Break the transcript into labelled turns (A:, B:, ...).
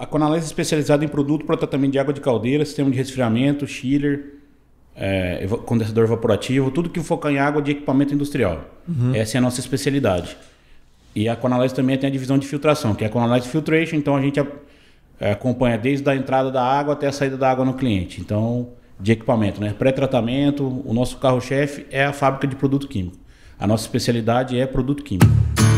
A: A Conalés é especializada em produto para tratamento de água de caldeira, sistema de resfriamento, chiller, condensador evaporativo, tudo que foca em água de equipamento industrial. Essa é a nossa especialidade. E a Conalés também tem a divisão de filtração, que é a Conalés Filtration, então a gente acompanha desde a entrada da água até a saída da água no cliente. Então, de equipamento, né? Pré-tratamento, o nosso carro-chefe é a fábrica de produto químico. A nossa especialidade é produto químico.